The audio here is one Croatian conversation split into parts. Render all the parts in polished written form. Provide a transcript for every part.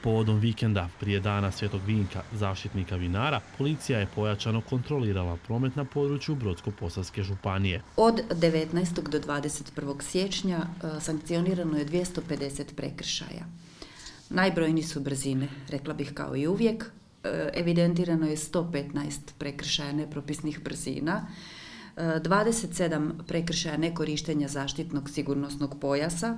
Povodom vikenda, prije dana Svetog Vinka, zaštitnika vinara, policija je pojačano kontrolirala promet na području Brodsko-posavske županije. Od 19. do 21. siječnja sankcionirano je 250 prekršaja. Najbrojniji su brzine, rekla bih kao i uvijek. Evidentirano je 115 prekršaja nepropisnih brzina, 27 prekršaja nekorištenja zaštitnog sigurnosnog pojasa,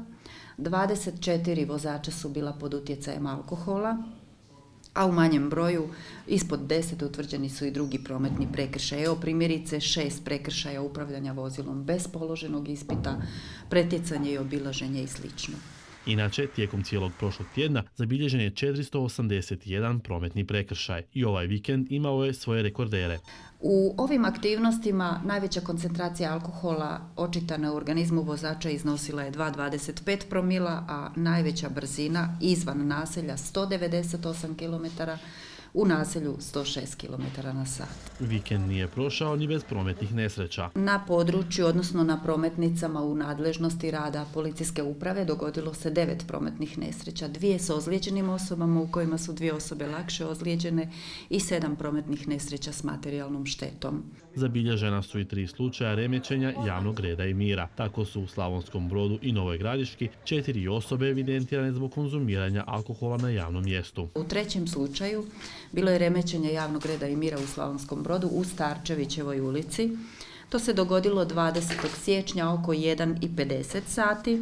24 vozača su bila pod utjecajem alkohola, a u manjem broju, ispod 10, utvrđeni su i drugi prometni prekršaji. Evo primjerice 6 prekršaja upravljanja vozilom bez položenog ispita, pretjecanje i obilaženje i sl. Inače, tijekom cijelog prošlog tjedna zabilježen je 481 prometni prekršaj i ovaj vikend imao je svoje rekordere. U ovim aktivnostima najveća koncentracija alkohola očitana u organizmu vozača iznosila je 2,25 promila, a najveća brzina izvan naselja 198 km, u naselju 106 km/h. Vikend nije prošao ni bez prometnih nesreća. Na području, odnosno na prometnicama u nadležnosti rada policijske uprave dogodilo se 9 prometnih nesreća, 2 s ozlijeđenim osobama u kojima su 2 osobe lakše ozlijeđene i 7 prometnih nesreća s materijalnom štetom. Zabilježena su i 3 slučaja remećenja javnog reda i mira. Tako su u Slavonskom Brodu i Novoj Gradiški 4 osobe evidentirane zbog konzumiranja alkohola na javnom mjestu. U trećem slučaju bilo je remećenje javnog reda i mira u Slavonskom Brodu u Starčevićevoj ulici. To se dogodilo 20. siječnja oko 1:50 sati.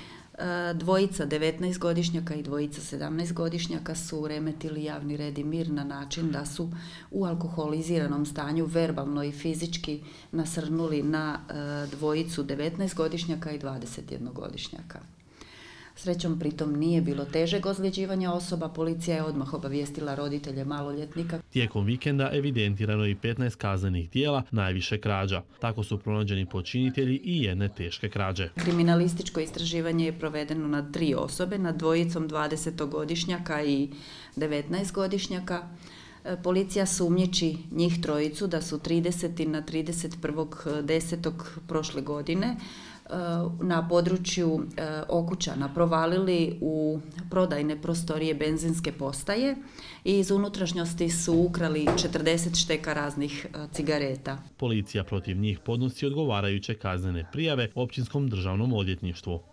Dvojica 19-godišnjaka i dvojica 17-godišnjaka su remetili javni red i mir na način da su u alkoholiziranom stanju verbalno i fizički nasrnuli na dvojicu 19-godišnjaka i 21-godišnjaka. Srećom, pritom nije bilo težeg ozljeđivanja osoba, policija je odmah obavijestila roditelje maloljetnika. Tijekom vikenda evidentirano je i 15 kaznenih djela, najviše krađa. Tako su pronađeni počinitelji i jedne teške krađe. Kriminalističko istraživanje je provedeno nad 3 osobe, nad dvojicom 20-godišnjaka i 19-godišnjaka. Policija sumnjiči njih trojicu da su 30. na 31.10. prošle godine na području Okučana provalili u prodajne prostorije benzinske postaje i iz unutrašnjosti su ukrali 40 šteka raznih cigareta. Policija protiv njih podnosi odgovarajuće kaznene prijave Općinskom državnom odvjetništvu.